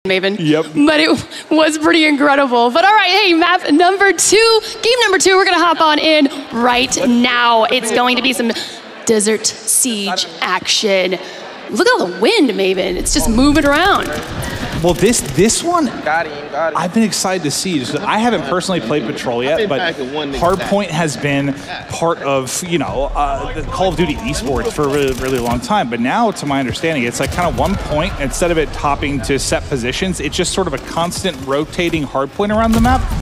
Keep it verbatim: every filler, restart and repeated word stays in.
Maven. Yep. But it was pretty incredible. But all right, hey, map number two, game number two, we're gonna hop on in right now. It's going to be some Desert Siege action. Look at all the wind, Maven. It's just moving around. Well, this this one, got him, got him. I've been excited to see. Just, I haven't personally played Patrol yet, but Hardpoint has been part of, you know, uh, the Call of Duty esports for a really, really long time. But now, to my understanding, it's like kind of one point, instead of it topping to set positions, it's just sort of a constant rotating hardpoint around the map.